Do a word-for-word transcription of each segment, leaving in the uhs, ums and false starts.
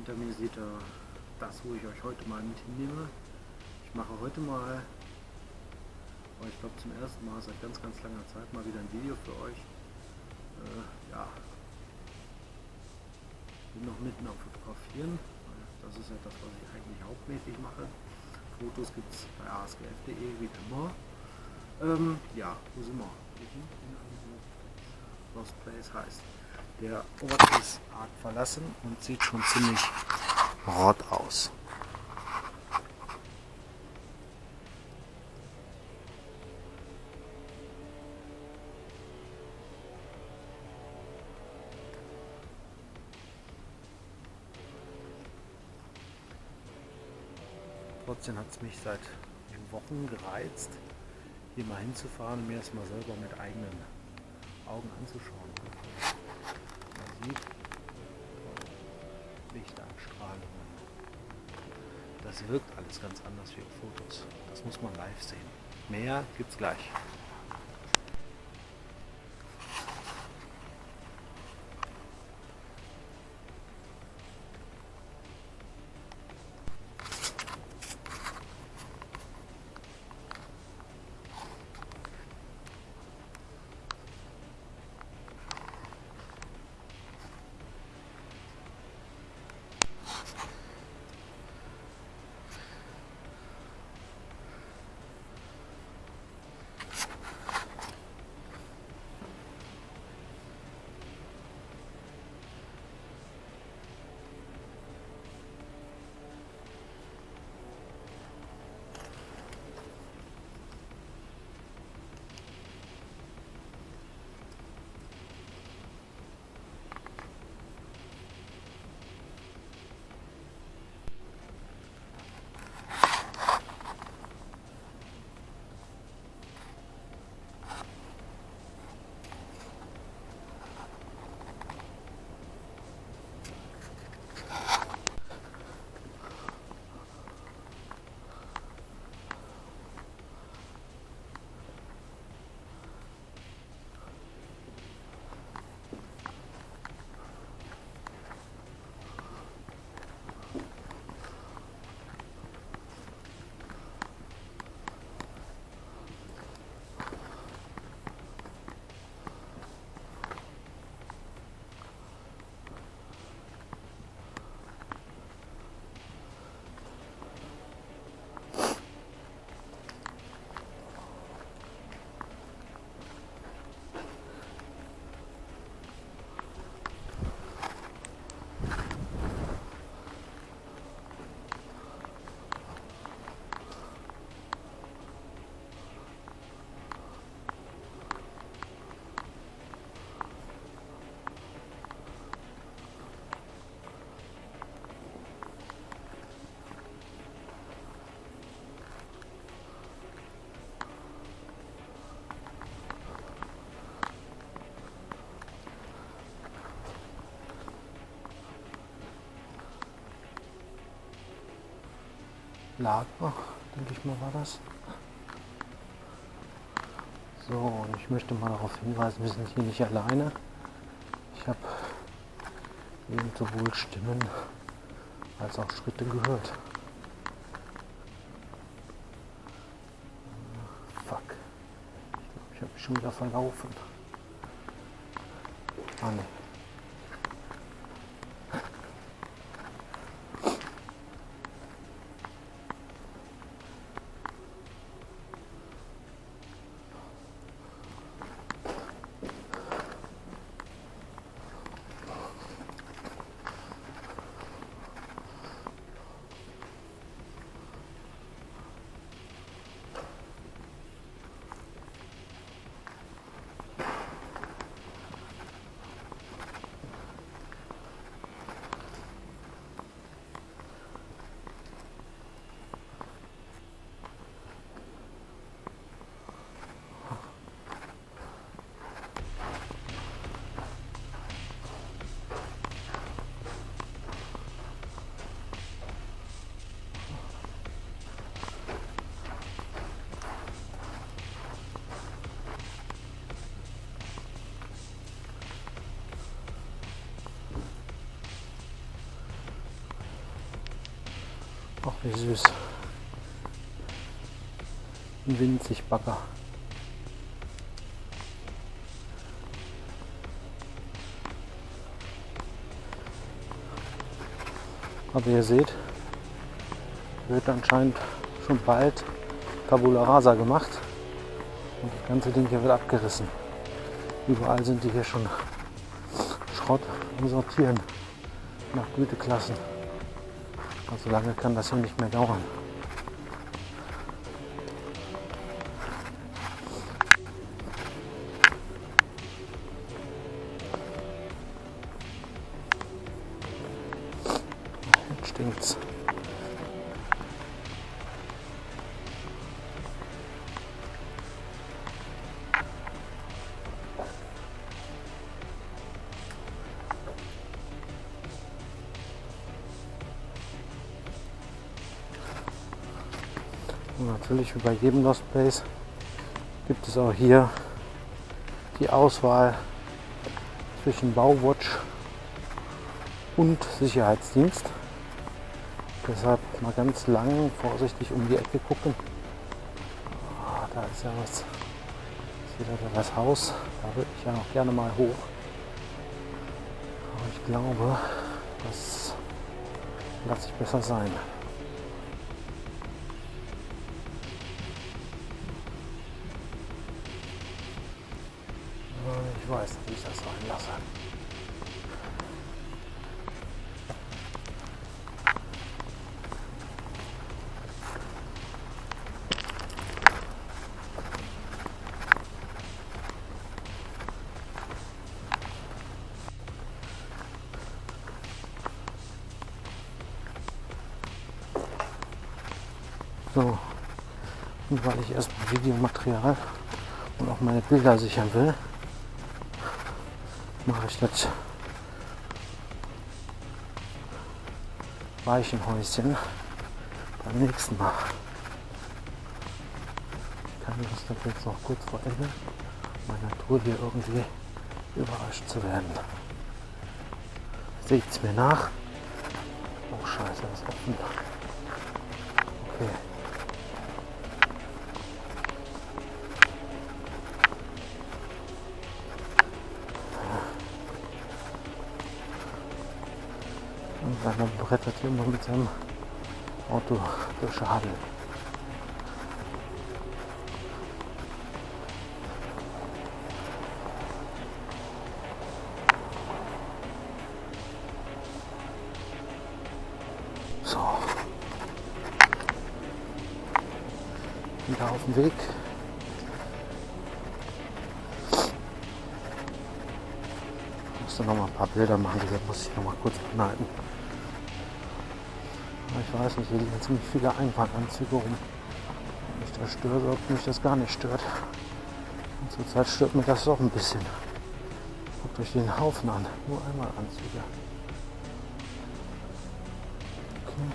Hinter mir seht ihr das, wo ich euch heute mal mit hinnehme. Ich mache heute mal, aber ich glaube zum ersten Mal seit ganz, ganz langer Zeit mal wieder ein Video für euch. Äh, ja, bin noch mitten am Fotografieren. Das ist ja das, was ich eigentlich hauptmäßig mache. Fotos gibt es bei A S G F punkt de wie immer. Ähm, ja, wo sind wir? Lost Place heißt. Der Ort ist arg verlassen und sieht schon ziemlich rot aus. Trotzdem hat es mich seit Wochen gereizt, hier mal hinzufahren und mir das mal selber mit eigenen Augen anzuschauen. Man sieht Lichtanstrahlungen. Das wirkt alles ganz anders wie auf Fotos. Das muss man live sehen. Mehr gibt's gleich. Lager, denke ich mal, war das. So, und ich möchte mal darauf hinweisen, wir sind hier nicht alleine. Ich habe eben sowohl Stimmen als auch Schritte gehört. Fuck. Ich glaube, ich habe mich schon wieder verlaufen. Ah, ne. Wie süß. Ein winzig Bagger. Aber ihr seht, wird anscheinend schon bald Tabula Rasa gemacht und das ganze Ding hier wird abgerissen. Überall sind die hier schon Schrott und sortieren nach Güteklassen. Also lange kann das hier nicht mehr dauern. Jetzt stinkt's. Und natürlich wie bei jedem Lost Place gibt es auch hier die Auswahl zwischen Bauwatch und Sicherheitsdienst. Deshalb mal ganz lang vorsichtig um die Ecke gucken. Oh, da ist ja was. Ist wieder das Haus. Da würde ich ja noch gerne mal hoch. Aber ich glaube, das lasse ich besser sein. Ich weiß, wie ich das sein lasse. So, und weil ich erstmal Videomaterial und auch meine Bilder sichern will, mache ich das Weichenhäuschen beim nächsten Mal. Ich kann das dann jetzt noch kurz vor Ende meiner Tour hier irgendwie überrascht zu werden. Seht es mir nach. Oh Scheiße, das ist offen. Okay. Und dann brettert hier immer mit seinem Auto durch Hadel. So. Wieder auf dem Weg. Ich musste noch mal ein paar Bilder machen, die muss ich noch mal kurz anhalten. Ich weiß nicht, hier liegen ziemlich viele Einparkanzüge rum. Ob mich das stört oder ob mich das gar nicht stört. Und zurzeit stört mich das doch ein bisschen. Guckt euch den Haufen an. Nur einmal Anzüge. Okay.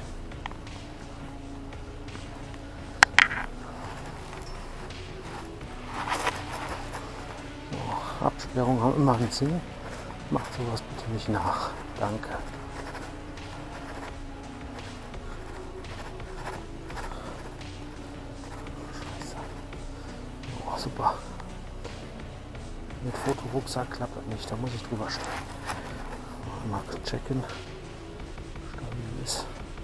So, Absperrungen haben immer einen Sinn. Macht sowas bitte nicht nach. Danke. Super. Mit Fotorucksack klappt das nicht, da muss ich drüber stehen. Mal checken. Stabil ist.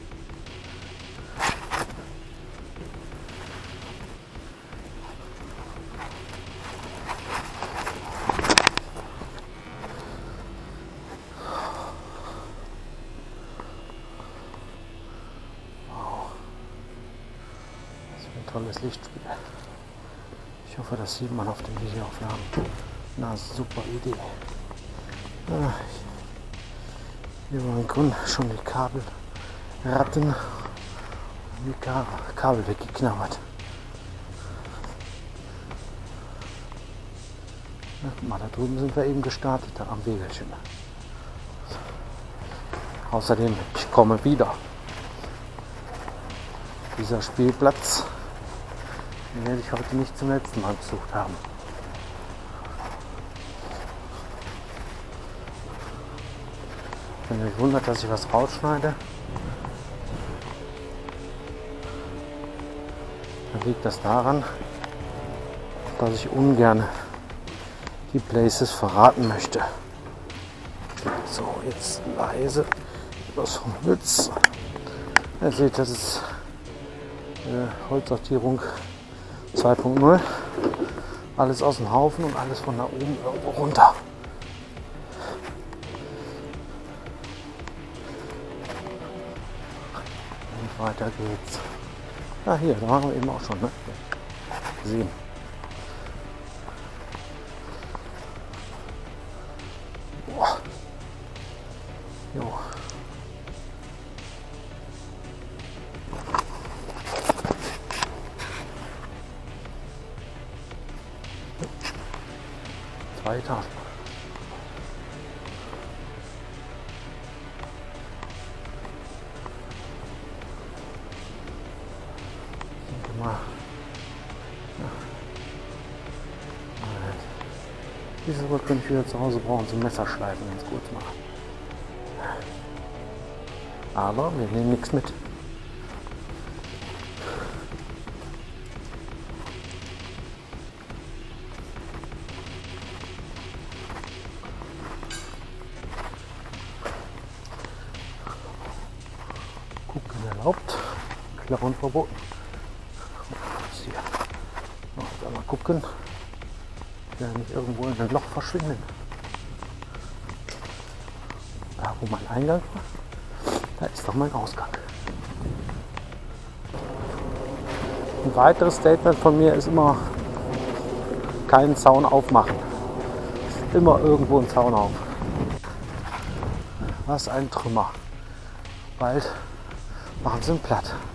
Wow. Das ist ein tolles Lichtspiel. Ich hoffe, das sieht man auf den Videoaufnahmen. Na, super Idee. Ah, hier waren Grund schon die Kabelratten und die Kabel weggeknabbert. Ja, guck mal, da drüben sind wir eben gestartet, da am Wegelchen. Außerdem, ich komme wieder. Dieser Spielplatz, den werde ich heute nicht zum letzten Mal besucht haben. Wenn ihr euch wundert, dass ich was rausschneide, liegt das daran, dass ich ungern die Places verraten möchte. So, jetzt leise übers Mütz. Ihr seht, das ist äh, Holzsortierung zwei Punkt null. Alles aus dem Haufen und alles von da oben irgendwo runter. Und weiter geht's. Ah, hier, da waren wir eben auch schon, ne? Sehen. Boah. Jo. Zwei Etagen. Mal. Ja. Diese Rück könnte ich wieder zu Hause brauchen zum Messerschleifen, ganz kurz mal. Aber wir nehmen nichts mit. Gucken erlaubt, Klappern verboten. Hier. Noch jetzt einmal gucken, ja, nicht irgendwo in ein Loch verschwinden. Da wo mein Eingang war, da ist doch mein Ausgang. Ein weiteres Statement von mir ist immer, keinen Zaun aufmachen. Es ist immer irgendwo ein Zaun auf. Was ein Trümmer. Bald machen sie ihn platt.